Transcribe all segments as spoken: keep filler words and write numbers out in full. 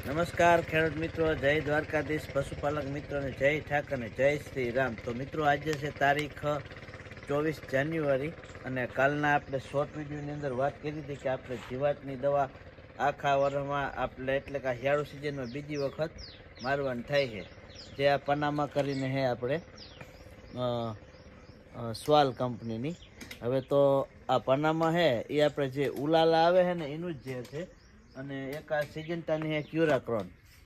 નમસ્કાર ખેડૂત મિત્રો, જય દ્વારકાધીશ, પશુપાલક મિત્રોને જય ઠાકર અને જય શ્રી રામ. તો મિત્રો આજે છે તારીખ ચોવીસ જાન્યુઆરી અને કાલના આપણે શોર્ટ વિડીયોની અંદર વાત કરી હતી કે આપણે જીવાતની દવા આખા વર્ષમાં આપણે એટલે કે શિયાળુ સિઝનમાં બીજી વખત મારવાની થાય છે, જે આ પનામા કરીને છે આપણે સ્વાલ કંપનીની. હવે તો આ પનામા છે એ આપણે જે ઉલાલા આવે છે ને એનું જ જે છે, અને એક આ સિજન્ટાની છે ક્યુરાક્રોન.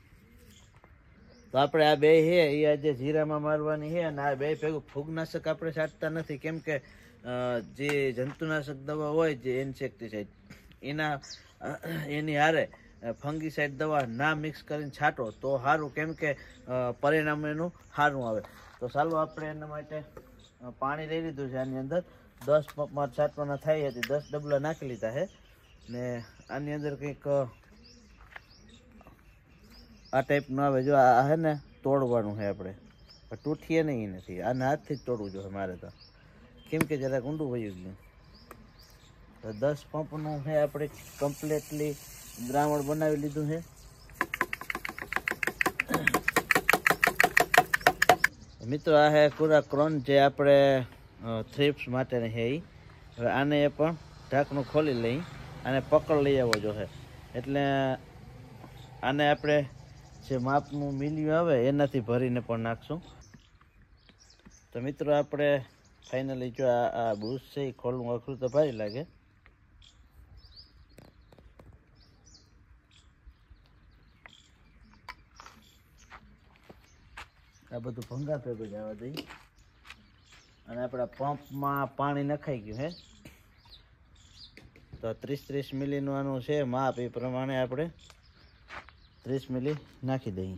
તો આપણે આ બે છે એ આજે જીરામાં મારવાની છે, અને આ બે ભેગું ફૂગનાશક આપણે છાંટતા નથી, કેમ કે જે જંતુનાશક દવા હોય જે ઇન્સેક્ટિસાઇડ એના એની હારે ફંગીસાઇડ દવા ના મિક્સ કરીને છાંટો તો સારું, કેમ કે પરિણામ એનું સારું આવે. તો ચાલો આપણે એના માટે પાણી લઈ લીધું છે, આની અંદર દસ પંપમાં છાંટવાના થાય હતી, દસ ડબલા નાખી લીધા છે. ને આની અંદર કંઈક આ ટાઈપનું આવે, જો આ છે ને તોડવાનું છે, આપણે તૂટીએ નહીં નથી, આને હાથથી જ તોડવું જોઈએ મારે તો, કેમ કે જરાક ઊંડું વયું ગયું. તો દસ પંપનું છે આપણે કમ્પ્લીટલી દ્રાવણ બનાવી લીધું છે. મિત્રો આ છે ક્યુરાક્રોન, જે આપણે થ્રિપ્સ માટેની છે એ. હવે આને એ પણ ઢાંકણું ખોલી લઈ અને પકડ લઈ આવવો જોઈએ, એટલે આને આપણે જે માપનું મિલિયું આવે એનાથી ભરીને પણ નાખશું. તો મિત્રો આપણે ફાઇનલી જો આ આ બુશ છે એ ખોલવું અઘરું તો ભારી લાગે. આ બધું ભંગા ભેગું જવા દઈ, અને આપણા પંપમાં પાણી નખાઈ ગયું હે. તો ત્રીસ ત્રીસ મિલીનું આનું છે માપ, એ પ્રમાણે આપણે ત્રીસ મિલી નાખી દઈએ.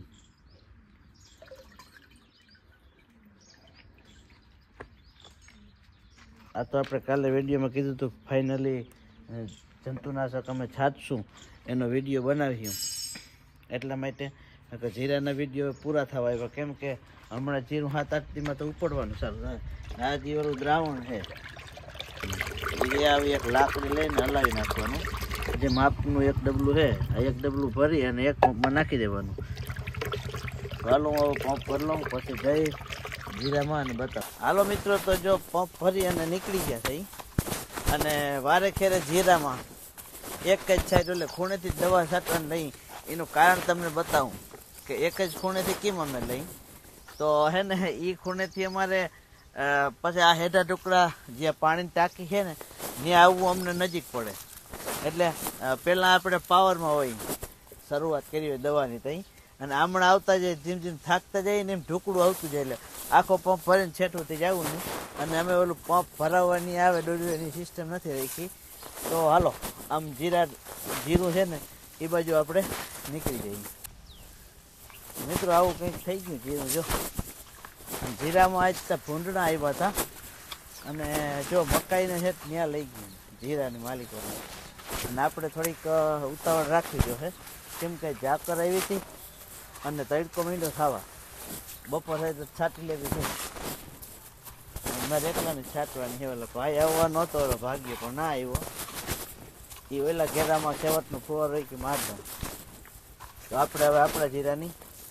આ તો આપણે કાલે વિડીયોમાં કીધું હતું, ફાઇનલી જંતુનાશક અમે છાંટશું એનો વિડીયો બનાવ્યું, એટલા માટે જીરાના વિડીયો પૂરા થવા આવ્યા, કેમ કે હમણાં જીરું સાત આઠ દીમાં તો ઉપડવાનું સારું થાય. આ જીવાળું દ્રાવણ છે એ આવી એક લાકડી લઈને હલાવી નાખવાનું, જે માપનું એક ડબલું છે આ એક ડબલું ભરી અને એક પંપમાં નાખી દેવાનું. હાલો હું પંપ ભરી લઉં, પછી જઈ જીરામાં અને બતાવ. હાલો મિત્રો, તો જો પંપ ભરી અને નીકળી ગયા થઈ, અને વારે ખેરે જીરામાં એક જ સાઈડ એટલે ખૂણેથી દવા છાંટવાની લઈ. એનું કારણ તમને બતાવું કે એક જ ખૂણેથી કેમ અમે લઈ, તો હે ને એ ખૂણેથી અમારે પછી આ હેઠા ટુકડા જે પાણીની ટાંકી છે ને ત્યાં આવવું અમને નજીક પડે, એટલે પહેલાં આપણે પાવરમાં હોય શરૂઆત કરી હોય દવાની તઈ, અને હમણાં આવતા જાય જેમ જેમ થાકતા જાય ને એમ ઢુકડું આવતું જાય, એટલે આખો પંપ ભરીને છેટુંથી જવું નહીં. અને અમે ઓલું પંપ ભરાવવાની આવે દોડવાની સિસ્ટમ નથી રાખી. તો હાલો આમ જીરા જીરું છે ને એ બાજુ આપણે નીકળી જઈએ. મિત્રો આવું કંઈક થઈ ગયું જીરું. જો જીરામાં આજ તો ભૂંડણા આવ્યા હતા, અને જો મકાઈને છે ત્યાં લઈ ગયું જીરાની માલિકોને, અને આપણે થોડીક ઉતાવળ રાખવી જોઈએ, કેમ કે ઝાકર આવી હતી અને તડકો મીંડો થવા, બપોર થાય તો છાંટી લેવી છે. મારે એકલાને છાંટવાની છે. ઓલો ભાઈ આવવા નહોતો, ઓલો ભાગ્ય પણ ના આવ્યો, એ ઓલા ઘેરામાં સેવટનું ફુવાર હોય કે માર દઉં. તો આપણે હવે આપણા જીરાની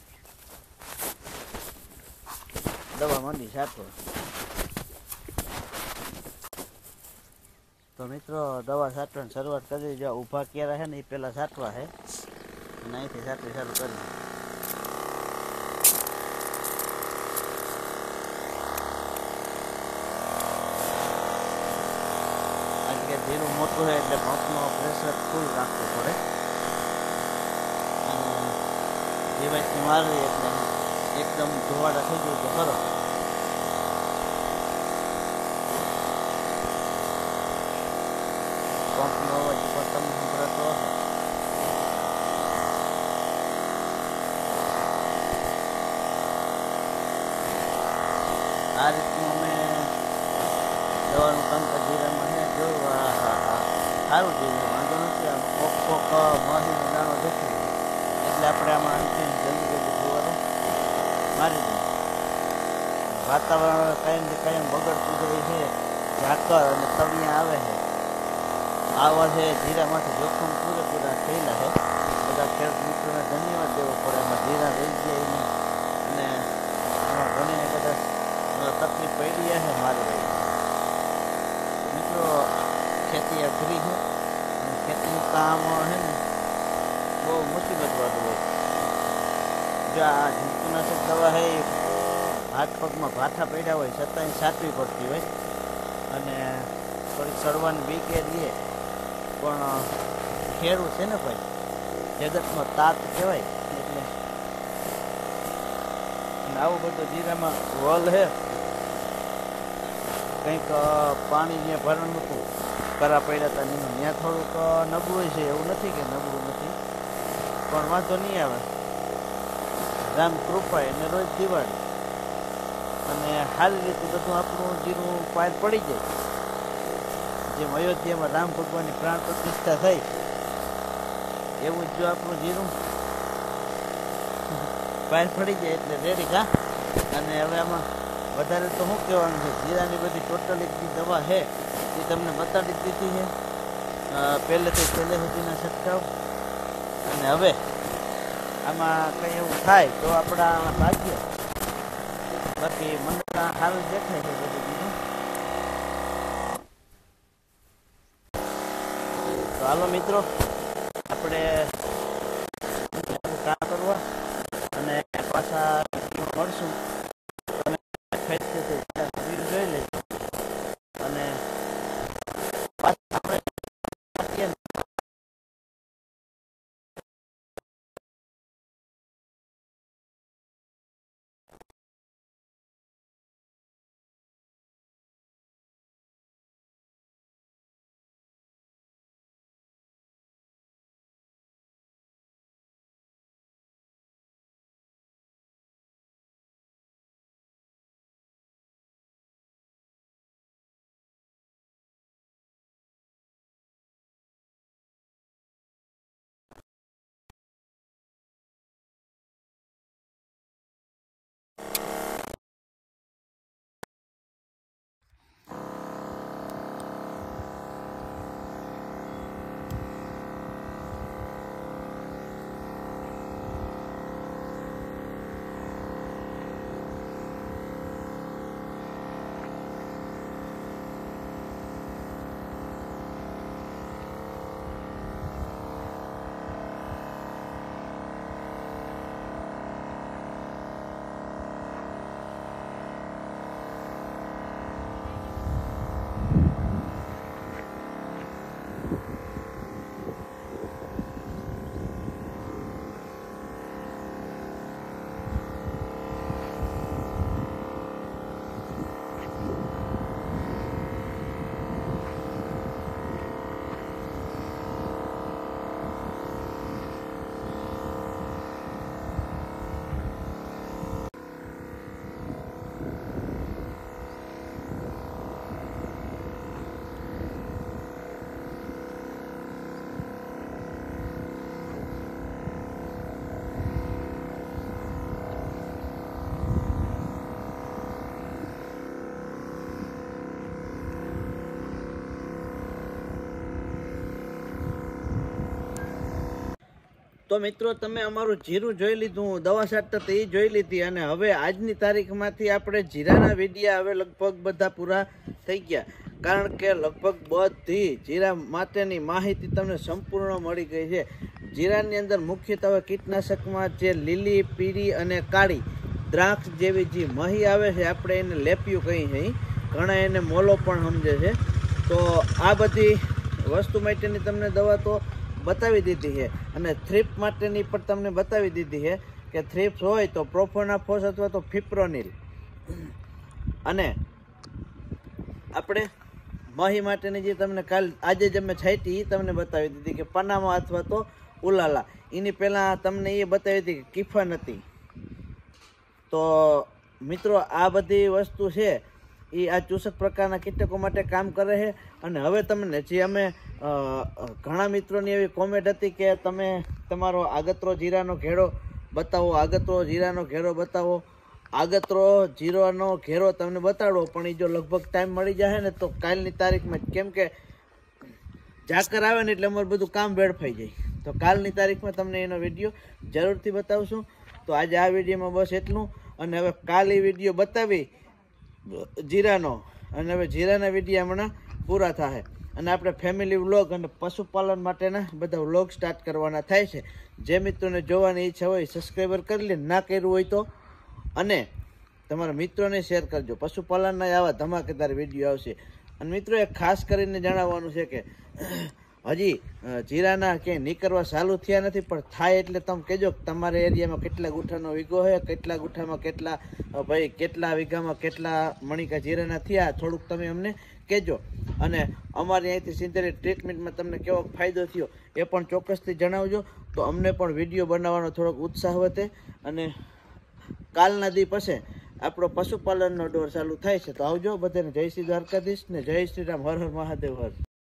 દવા માંડી છાંટવા. તો મિત્રો દવા છાંટવાની શરૂઆત કરી, જો ઊભા ક્યારે છે ને એ પહેલાં છાંટવા છે, અને અહીંથી છાંટવી ચાલુ કરી. આજે જીરું મોટું છે એટલે પંપનું પ્રેશર ફૂલ રાખવું પડે, અને જીવાતની મારવી એટલે એકદમ ધોવાડા થઈ ગયું તો ખરો. પંપનો અવાજ પણ તમને સંભળાતો હશે. આ રીતનું અમે દવાનું કામકાજ જીરામાં છે. જો હા હા હા સારું જીરું, વાંધો નથી. આમાં કોક કોક મહીનો દાણો દેખી એટલે આપણે આમાં જલ્દી જલ્દી ફુવારો મારી દઈએ. વાતાવરણ કાયમ ને કાયમ બગડતું જાય છે, ઝાકર અને તવિયા આવે છે. આ વર્ષે જીરામાંથી જોખમ પૂરેપૂરા થયેલા છે. બધા ખેડૂત મિત્રોને ધન્યવાદ. કરી દેવો પડે, એમાં જીરા રહી જાય નહીં અને એમાં ઘણી કદાચ તકલીફ પડી છે મારે ભાઈ. મિત્રો ખેતી અઘરી છે અને ખેતીનું કામ છે ને બહુ મુસીબતવાળું હોય. જો આ જંતુનાશક દવા છે એ હાથ પગમાં ભાથા પડ્યા હોય છતાંય સાચવી પડતી હોય અને થોડીક સડવાની બીકે લઈએ પણ ખેડૂત છે ને ભાઈ જગતનો તાત કહેવાય. એટલે આવું બધું જીરામાં વલ છે, કંઈક પાણી ત્યાં ભરણ નહોતું કરા પડ્યા હતા નહીં, ત્યાં થોડુંક નબળું છે, એવું નથી કે નબળું નથી પણ વાંધો નહીં આવે. રામ કૃપા એને રોજ દિવાળી અને સારી રીતે બધું આપણું જીરું પાર પડી જાય. જેમ અયોધ્યામાં રામ ભગવાનની પ્રાણ પ્રતિષ્ઠા થઈ એવું જ જો આપણું જીરું પાર પડી જાય એટલે રેડી કા. અને હવે આમાં વધારે તો શું કહેવાનું છે, જીરાની બધી ટોટલી જે દવા છે એ તમને બતાડી દીધી છે પહેલેથી છેલ્લે સુધીના છંટકાવ. અને હવે આમાં કંઈ એવું થાય તો આપણા ભાગ્ય, બાકી મને સારું દેખાય છે બધું બીજું. તો હાલો મિત્રો આપણે કામ કરવા અને પાછા મળશું. તમે જોઈ લેજો અને પાછા આપણે તો મિત્રો તમે અમારું જીરું જોઈ લીધું, દવા છાંટતા તો એ જોઈ લીધી અને હવે આજની તારીખમાંથી આપણે જીરાના વિડિયા હવે લગભગ બધા પૂરા થઈ ગયા. કારણ કે લગભગ બધી જીરા માટેની માહિતી તમને સંપૂર્ણ મળી ગઈ છે. જીરાની અંદર મુખ્યત્વે કીટનાશકમાં જે લીલી, પીળી અને કાળી દ્રાક્ષ જેવી જે મહી આવે છે આપણે એને લેપિયું કહીએ છીએ, ઘણા એને મોલો પણ સમજે છે. તો આ બધી વસ્તુ માટેની તમને દવા તો બતાવી દીધી છે અને થ્રીપ માટેની પણ તમને બતાવી દીધી છે કે થ્રીપ્સ હોય તો પ્રોફોનાફોસ અથવા તો ફિપ્રોનિલ, અને આપણે મહી માટેની જે તમને કાલ આજે જ અમે છાંટી એ તમને બતાવી દીધી કે પનામા અથવા તો ઉલાલા. એની પહેલાં તમને એ બતાવી હતી કે કિફન હતી. તો મિત્રો આ બધી વસ્તુ છે એ આ ચૂસક પ્રકારના કીટકો માટે કામ કરે છે. અને હવે તમને જે અમે ઘણા મિત્રોની એવી કોમેન્ટ હતી કે તમે તમારો આગતરો જીરાનો ઘેરો બતાવો, આગતરો જીરાનો ઘેરો બતાવો, આગતરો જીરાનો ઘેરો તમને બતાડો, પણ એ જો લગભગ ટાઈમ મળી જાય ને તો કાલની તારીખમાં, કેમ કે ઝાકર આવે ને એટલે અમારું બધું કામ વેડફાઈ જાય. તો કાલની તારીખમાં તમને એનો વિડીયો જરૂરથી બતાવશું. તો આજે આ વિડીયોમાં બસ એટલું, અને હવે કાલ એ વિડીયો બતાવી જીરાનો, અને હવે જીરાના વિડીયો હમણાં પૂરા થાય, અને આપણે ફેમિલી વ્લોગ અને પશુપાલન માટેના બધા વ્લોગ સ્ટાર્ટ કરવાના થાય છે. જે મિત્રોને જોવાની ઈચ્છા હોય સબસ્ક્રાઈબર કરી લે, ના કર્યું હોય તો, અને તમારા મિત્રોને શેર કરજો. પશુપાલનના આવા ધમાકેદાર વિડીયો આવશે. અને મિત્રો એક ખાસ કરીને જણાવવાનું છે કે હજી જીરાના ક્યાંય નીકળવા ચાલુ થયા નથી, પણ થાય એટલે તમે કહેજો કે તમારા એરિયામાં કેટલા ગુઠાનો વીઘો છે, કેટલા ગુઠામાં કેટલા ભાઈ કેટલા વીઘામાં કેટલા મણિકા જીરાના થયા, થોડુંક તમે અમને કહેજો. અને અમારી અહીંથી સિન્થેટિક ટ્રીટમેન્ટમાં તમને કેવો ફાયદો થયો એ પણ ચોક્કસથી જણાવજો. તો અમને પણ વિડીયો બનાવવાનો થોડોક ઉત્સાહ વધે. અને કાલના દી પછી આપણો પશુપાલનનો દોર ચાલુ થાય છે. તો આવજો બધાને. જય શ્રી દ્વારકાધીશ ને જય શ્રી રામ. હર હર મહાદેવ હર.